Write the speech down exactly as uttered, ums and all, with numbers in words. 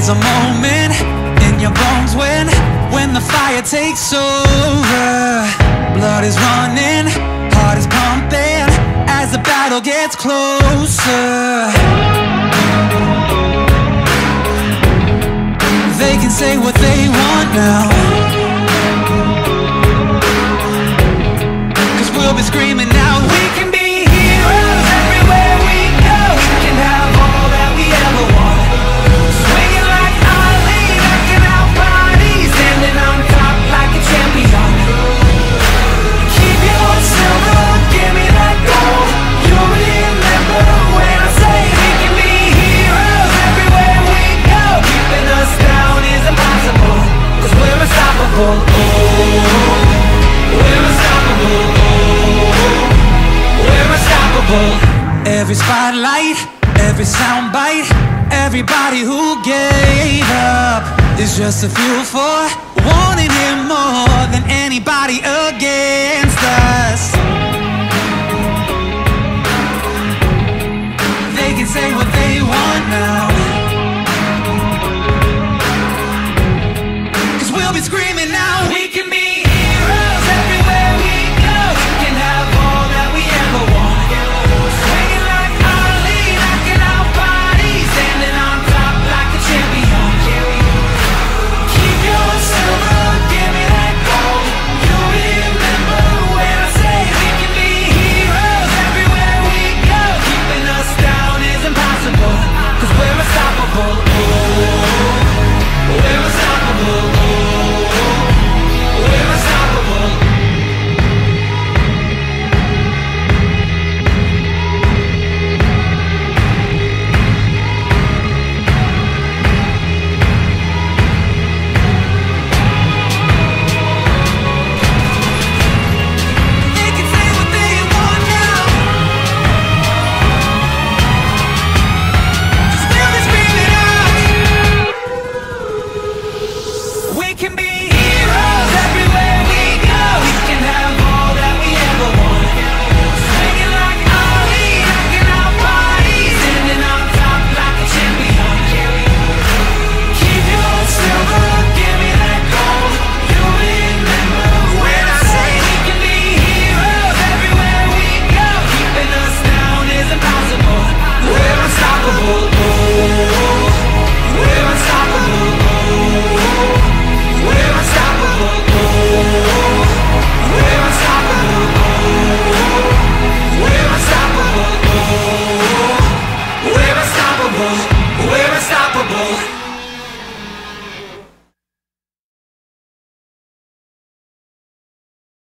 There's a moment in your bones when When the fire takes over. Blood is running, heart is pumping as the battle gets closer. They can say what they want now, 'cause we'll be screaming out, we can be heroes everywhere we go. We can have all that we ever want. Swinging like Ali, knocking out bodies, standing on top like a champion. Keep your silver, give me that gold. You'll remember when I say we can be heroes everywhere we go. Keeping us down is impossible, 'cause we're unstoppable. Oh, we're unstoppable. Oh, we're unstoppable. Every spotlight, every soundbite, everybody who gave up is just a fuel for wanting him more than anybody again.